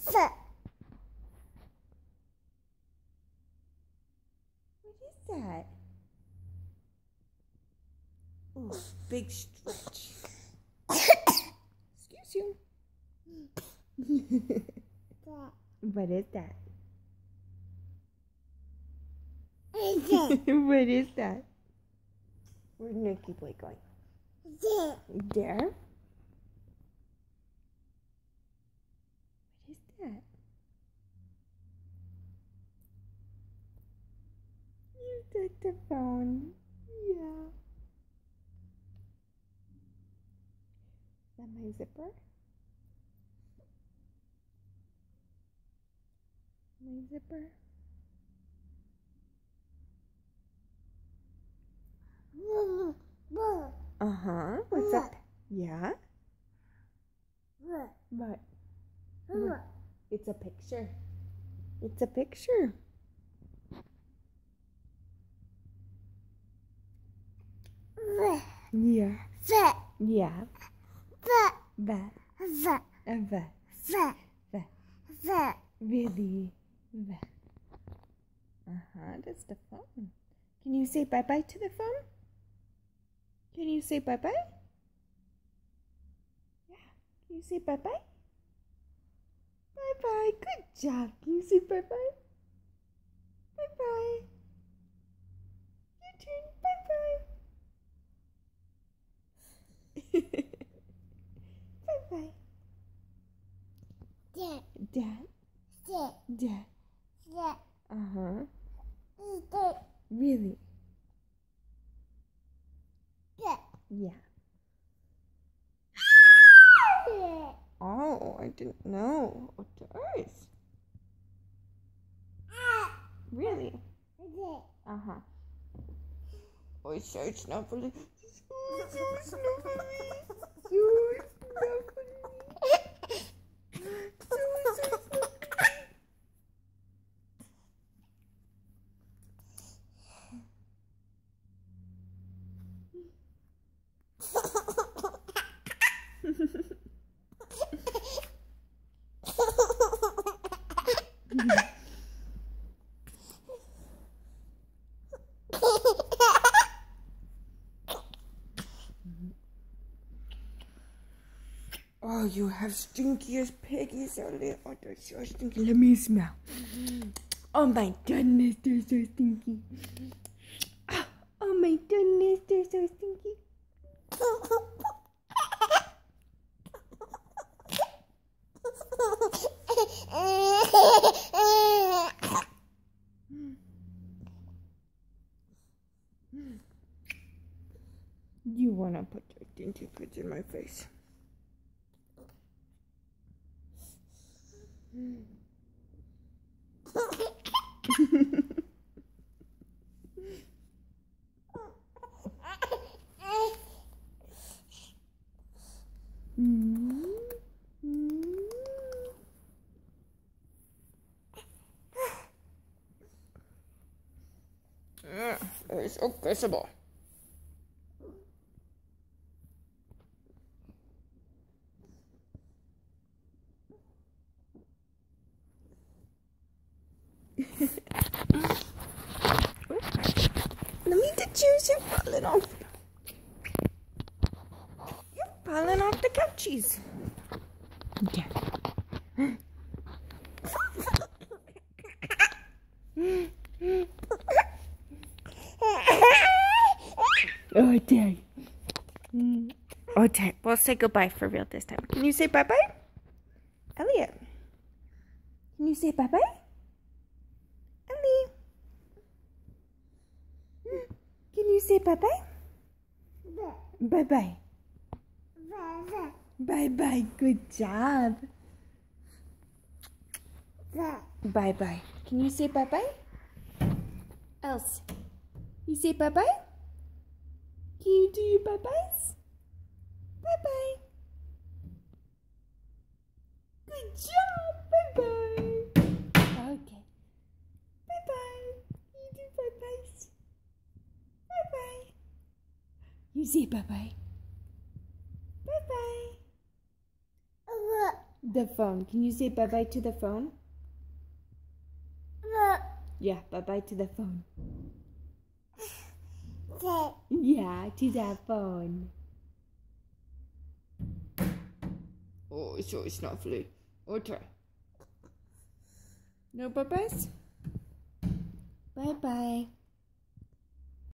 What is that? Oh, big stretch. Excuse you. What is that? What is that? Where's Nicky Boy going? There. What is that? You took the phone. Yeah. Is that my zipper? My zipper? Uh-huh. What's up? Yeah? What? It's a picture. It's a picture. Yeah. Yeah. Really? Uh-huh. That's the phone. Can you say bye-bye to the phone? Can you say bye-bye? Yeah. Can you say bye-bye? Bye-bye. Good job. Can you say bye-bye? Bye-bye. Your turn. Bye-bye. Bye-bye. Dad? Dad? Uh-huh. Really? Yeah. Oh, I didn't know. What does? Really? Uh-huh. Oh, so snuffly. So snuffly. So snuffly. So snuffly. Oh, you have stinkiest piggies, Ellie. Oh, they're so stinky. Let me smell. Oh my goodness, they're so stinky. Oh my goodness, they're so stinky. You wanna put your stinky kids in my face? It's so kissable. Let me touch you. You're falling off. You're falling off the couchies. Okay. Oh, dang. Oh, dang. We'll say goodbye for real this time. Can you say bye-bye? Elliot. Can you say bye-bye? Ellie. Can you say bye-bye? Bye-bye. Bye-bye. Good job. Bye-bye. Can you say bye-bye? Else. You say bye-bye? Can you do your bye-byes? Bye-bye. Good job. Bye-bye. Okay. Bye-bye. You do bye-byes. Bye-bye. You say bye-bye. Bye-bye. The phone. Can you say bye-bye to the phone? Yeah, bye-bye to the phone. Yeah, to the phone. Oh, it's so snuffly. Okay. No bye-byes? Bye-bye.